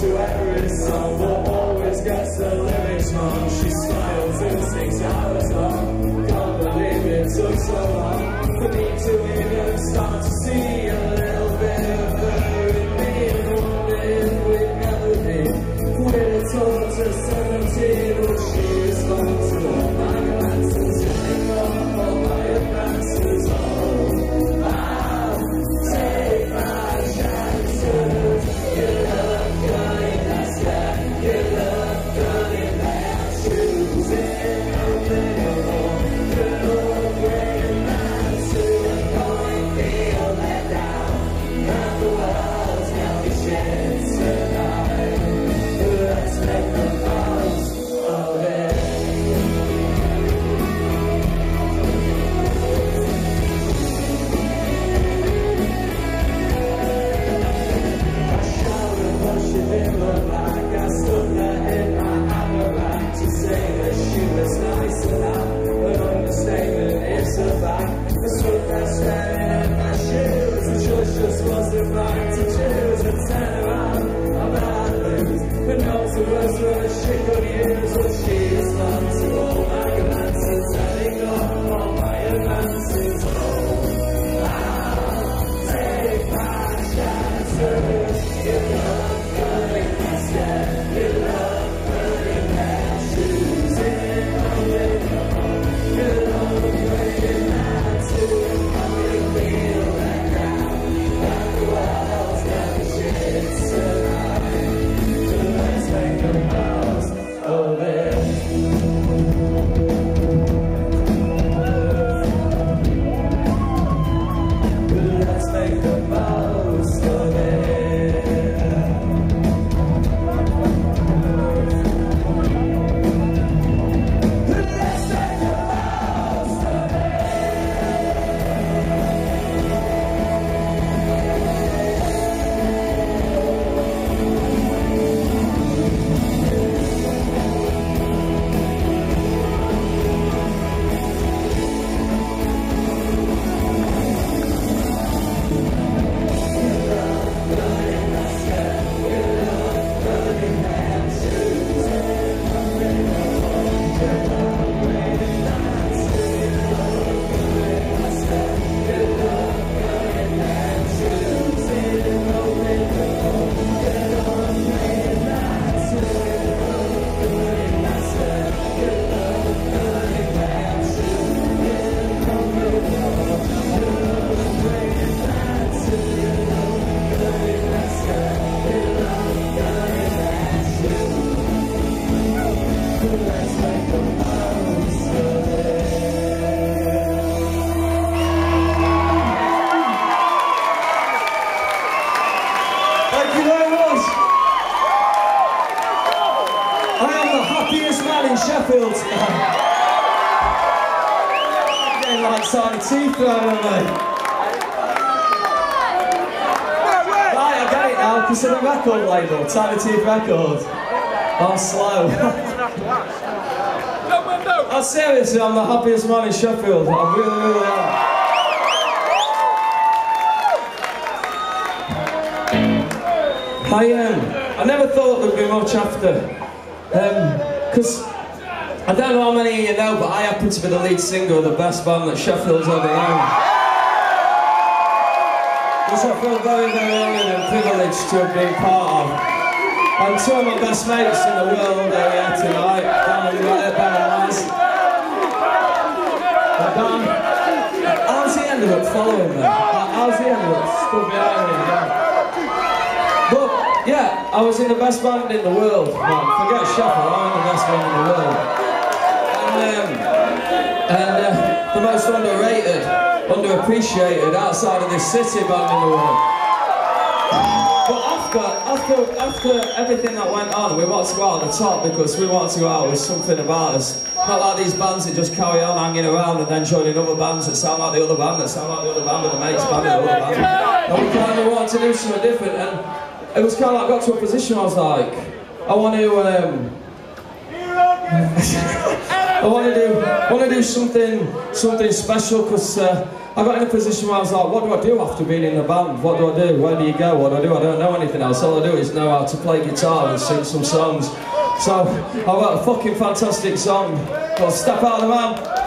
to every song, but always gets the lyrics wrong. She smiles and sings out as long. Can't believe it took so long for me to even start to see a little bit of her in me. And wondering we'd never be. We're told to 17, but she responds to all my glances, telling all my advances. Oh, I'll take my chances. You look good in that skirt, you look good in that shoes. In the middle, you look great in that suit. I'm going to feel let down, and the world's gonna be shit tonight. Let's make the most of it. I shouted what she didn't look like. I stood there in my hammerback to say that she was nice enough. An understatement, it's a fact. I stood there staring in my shoes. The choice just wasn't right to choose and turn around. I'm bad news. But knows the words that she could use. But she responds to all my advances, telling all my advances. Oh, I'll take my chances. You look good in that skirt, you look good in that shoes. In the middle, you look great in that suit. How you feel that down, and the world's gonna be shit tonight. Let's make the most of it. Let's make the most of it. Let's make the most of Thank you very much. I am the happiest man in Sheffield tonight. I'm getting like side teeth thrown at me. Right, I get it now, because of the record label, Tiny Teeth Records. I'm slow. I'm seriously, I'm the happiest man in Sheffield. I really, really am. I never thought there'd be much after, because I don't know how many of you know, but I happen to be the lead singer of the best band that Sheffield's ever known. Which I feel very, very honoured and privileged to have been part of. And two of my best mates in the world are here tonight, Dan and Laz. Dan, how's he ended up following them? How's he ended up stood behind me? But yeah, I was in the best band in the world. Man, forget Sheffield, I'm in the best band in the world. And the most underrated, underappreciated outside of this city band in the world. But after everything that went on, we wanted to go out at the top because we wanted to go out with something about us. Not like these bands that just carry on hanging around and then joining other bands that sound like the other band, that sound like the other band with the mates band and the other band. And we kind of wanted to do something different. And it was kind of like, got to a position I was like, I want to I want to do something special, because I got in a position where I was like, what do I do after being in a band? What do I do? Where do you go? What do I do? I don't know anything else. All I do is know how to play guitar and sing some songs. So I've got a fucking fantastic song called Step Out of the Man.